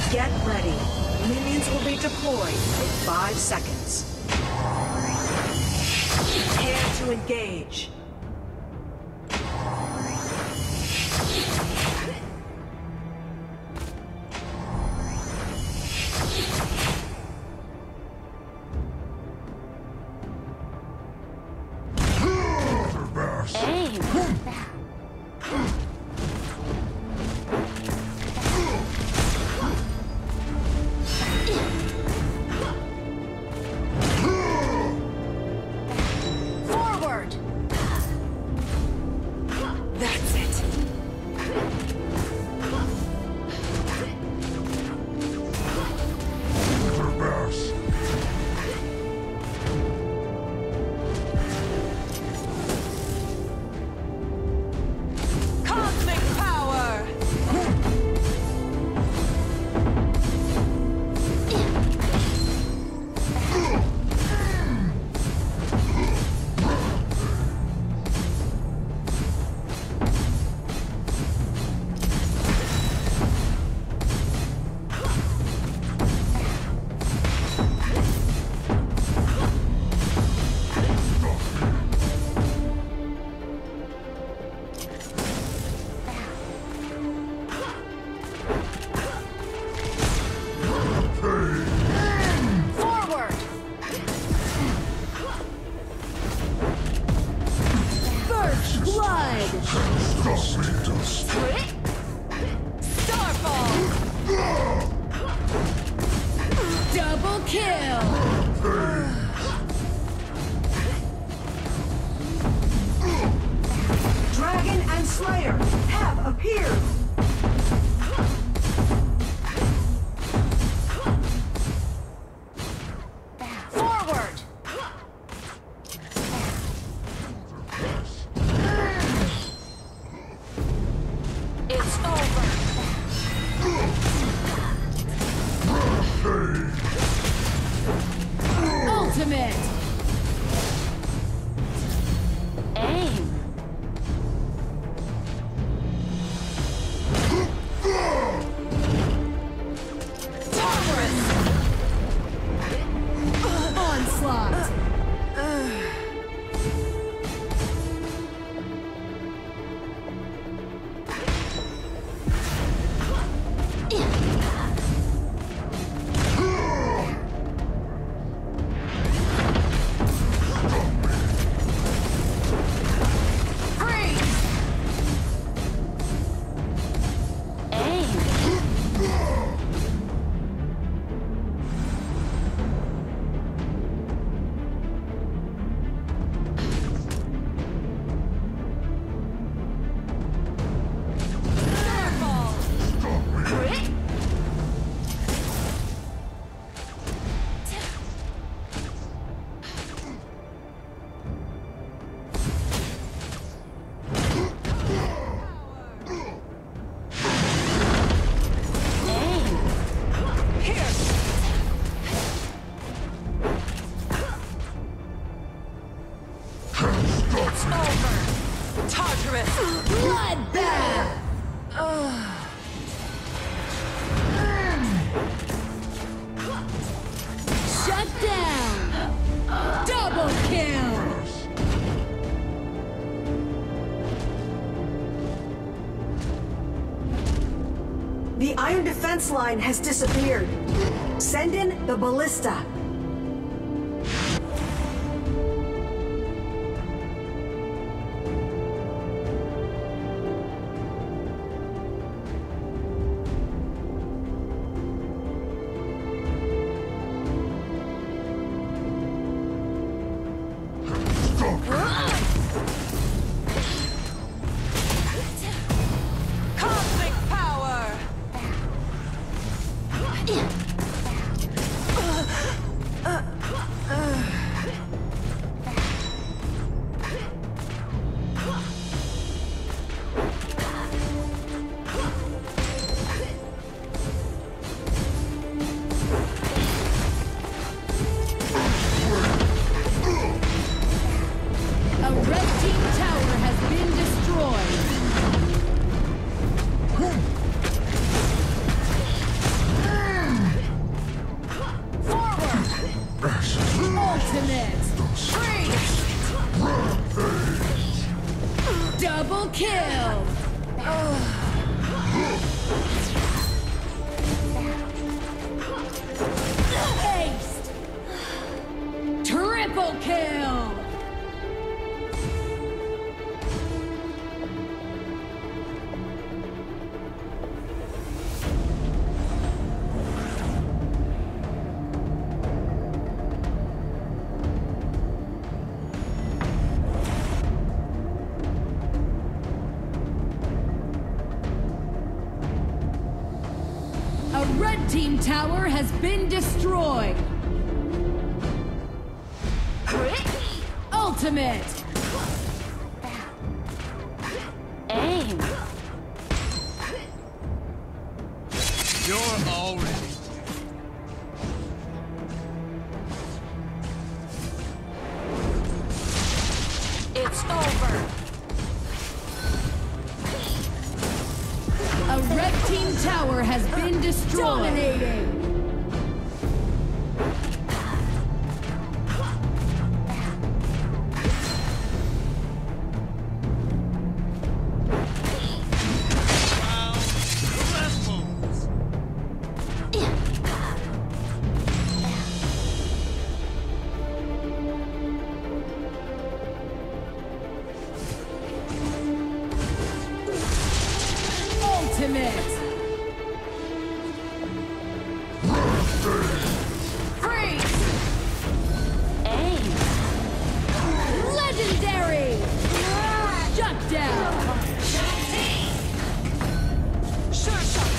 Get ready. Minions will be deployed in 5 seconds. Prepare to engage. Double kill! Dragon and Slayer have appeared! Forward! It's over! Ultimate! Aim! Onslaught! Tartarus! Bloodbath! Shut down! Double kill! The Iron Defense Line has disappeared. Send in the Ballista. Cosmic power! Double kill! Aced! Triple kill! A red team tower has been destroyed! Ultimate! Aim! You're all ready. It's over! A red team tower has been destroyed! Dominating! Ultimate! Freeze! Aim! Legendary! Shut down! Sure shot!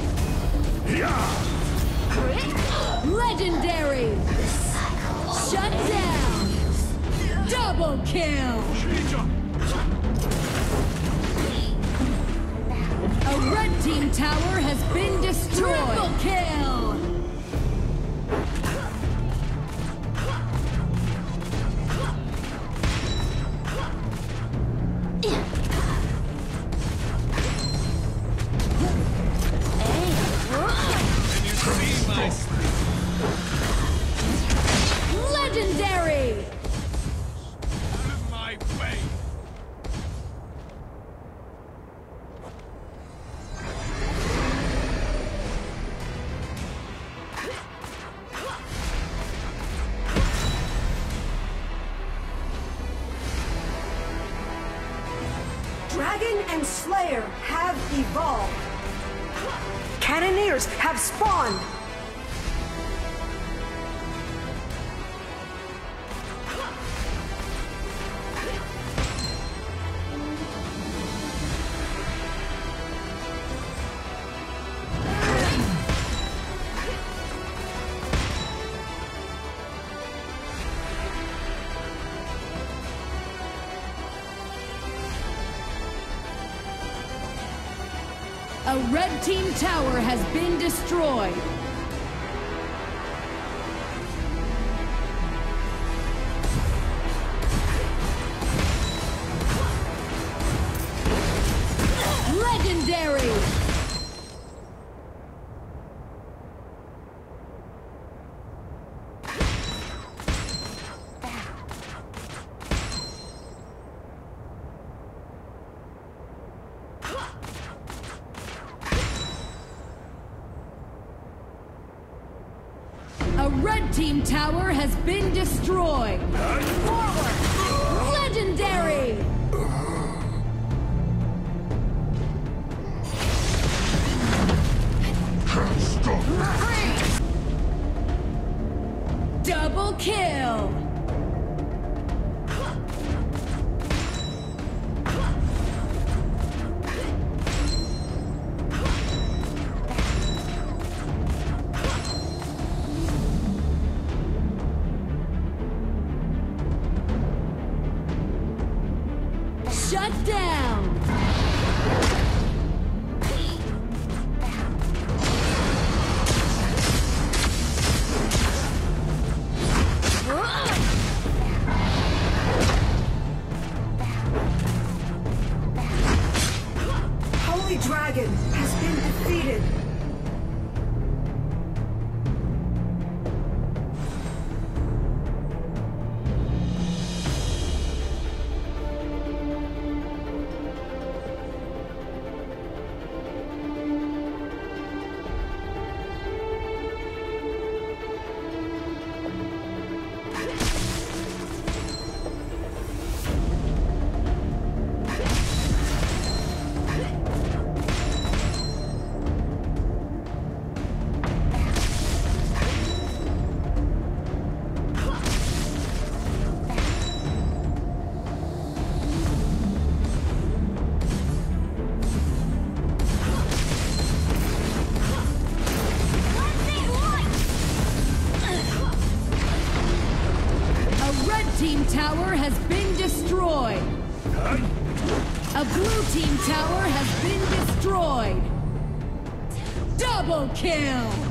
Legendary! Shut down! Double kill! A red team tower has been destroyed! Triple kill! Can you see my Legendary! out of my way? Dragon and Slayer have evolved. Cannoneers have spawned. A red team tower has been destroyed. Legendary! A red team tower has been destroyed! Forward! Legendary! Freeze! Double kill! Shut down! Holy Dragon has been defeated. team tower has been destroyed. A blue team tower has been destroyed. Double kill!